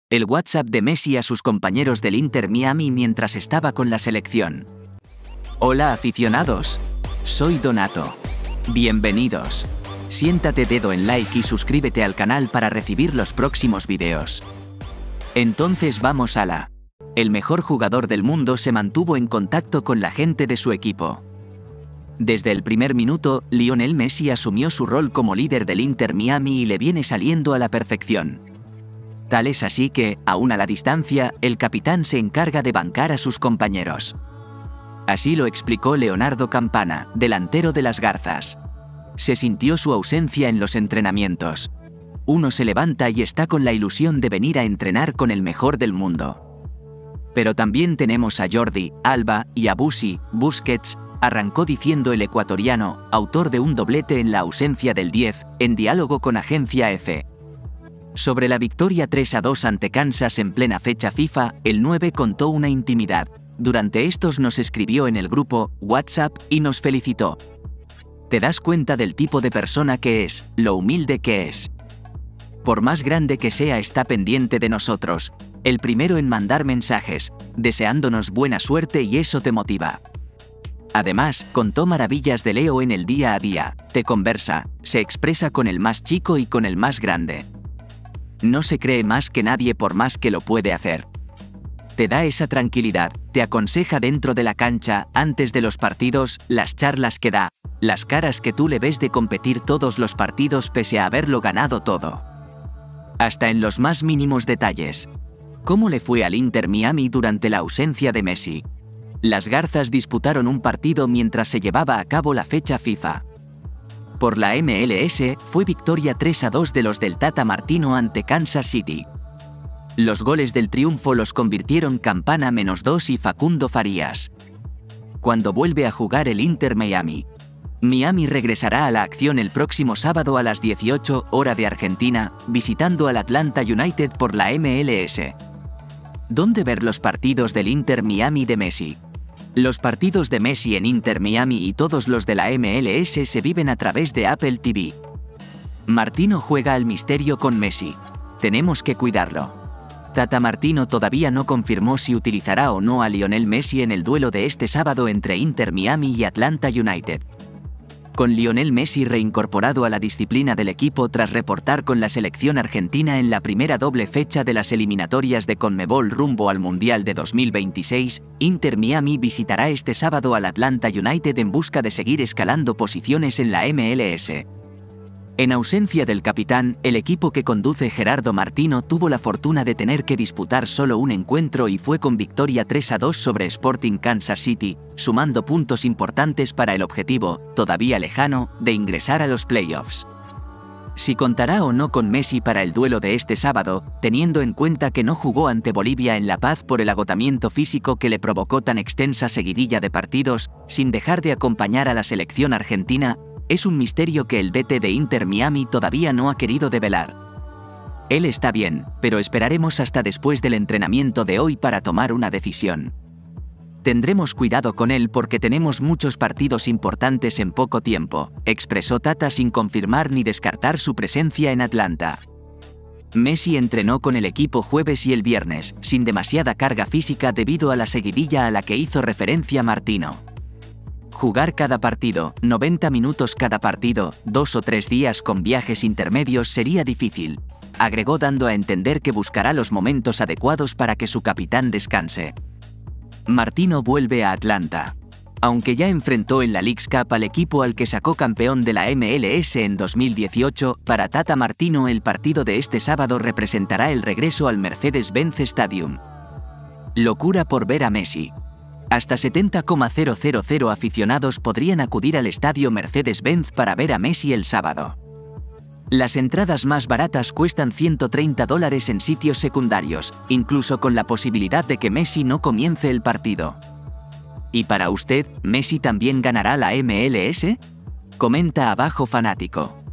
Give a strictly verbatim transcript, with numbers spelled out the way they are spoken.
El WhatsApp de Messi a sus compañeros del Inter Miami mientras estaba con la selección. Hola aficionados, soy Donato. Bienvenidos. Siéntate dedo en like y suscríbete al canal para recibir los próximos videos. Entonces vamos a la... El mejor jugador del mundo se mantuvo en contacto con la gente de su equipo. Desde el primer minuto, Lionel Messi asumió su rol como líder del Inter Miami y le viene saliendo a la perfección. Tal es así que, aún a la distancia, el capitán se encarga de bancar a sus compañeros. Así lo explicó Leonardo Campana, delantero de las Garzas. Se sintió su ausencia en los entrenamientos. Uno se levanta y está con la ilusión de venir a entrenar con el mejor del mundo. Pero también tenemos a Jordi, Alba y a Bussi, Busquets, arrancó diciendo el ecuatoriano, autor de un doblete en la ausencia del diez, en diálogo con Agencia F. Sobre la victoria tres a dos ante Kansas en plena fecha FIFA, el nueve contó una intimidad. Durante estos nos escribió en el grupo WhatsApp y nos felicitó. Te das cuenta del tipo de persona que es, lo humilde que es. Por más grande que sea, está pendiente de nosotros, el primero en mandar mensajes, deseándonos buena suerte y eso te motiva. Además, contó maravillas de Leo en el día a día, te conversa, se expresa con el más chico y con el más grande. No se cree más que nadie por más que lo puede hacer. Te da esa tranquilidad, te aconseja dentro de la cancha, antes de los partidos, las charlas que da, las caras que tú le ves de competir todos los partidos pese a haberlo ganado todo. Hasta en los más mínimos detalles. ¿Cómo le fue al Inter Miami durante la ausencia de Messi? Las Garzas disputaron un partido mientras se llevaba a cabo la fecha FIFA. Por la M L S, fue victoria tres a dos de los del Tata Martino ante Kansas City. Los goles del triunfo los convirtieron Campana menos dos y Facundo Farías. Cuando vuelve a jugar el Inter Miami. Miami regresará a la acción el próximo sábado a las dieciocho, hora de Argentina, visitando al Atlanta United por la M L S. ¿Dónde ver los partidos del Inter Miami de Messi? Los partidos de Messi en Inter Miami y todos los de la M L S se viven a través de Apple T V. Martino juega al misterio con Messi. Tenemos que cuidarlo. Tata Martino todavía no confirmó si utilizará o no a Lionel Messi en el duelo de este sábado entre Inter Miami y Atlanta United. Con Lionel Messi reincorporado a la disciplina del equipo tras reportar con la selección argentina en la primera doble fecha de las eliminatorias de Conmebol rumbo al Mundial de dos mil veintiséis, Inter Miami visitará este sábado al Atlanta United en busca de seguir escalando posiciones en la M L S. En ausencia del capitán, el equipo que conduce Gerardo Martino tuvo la fortuna de tener que disputar solo un encuentro y fue con victoria tres a dos sobre Sporting Kansas City, sumando puntos importantes para el objetivo, todavía lejano, de ingresar a los playoffs. Si contará o no con Messi para el duelo de este sábado, teniendo en cuenta que no jugó ante Bolivia en La Paz por el agotamiento físico que le provocó tan extensa seguidilla de partidos, sin dejar de acompañar a la selección argentina, es un misterio que el D T de Inter Miami todavía no ha querido develar. Él está bien, pero esperaremos hasta después del entrenamiento de hoy para tomar una decisión. Tendremos cuidado con él porque tenemos muchos partidos importantes en poco tiempo, expresó Tata sin confirmar ni descartar su presencia en Atlanta. Messi entrenó con el equipo jueves y el viernes, sin demasiada carga física debido a la seguidilla a la que hizo referencia Martino. Jugar cada partido, noventa minutos cada partido, dos o tres días con viajes intermedios sería difícil, agregó dando a entender que buscará los momentos adecuados para que su capitán descanse. Martino vuelve a Atlanta. Aunque ya enfrentó en la Leagues Cup al equipo al que sacó campeón de la M L S en dos mil dieciocho, para Tata Martino el partido de este sábado representará el regreso al Mercedes-Benz Stadium. Locura por ver a Messi. Hasta setenta mil aficionados podrían acudir al estadio Mercedes-Benz para ver a Messi el sábado. Las entradas más baratas cuestan ciento treinta dólares en sitios secundarios, incluso con la posibilidad de que Messi no comience el partido. ¿Y para usted, Messi también ganará la M L S? Comenta abajo fanático.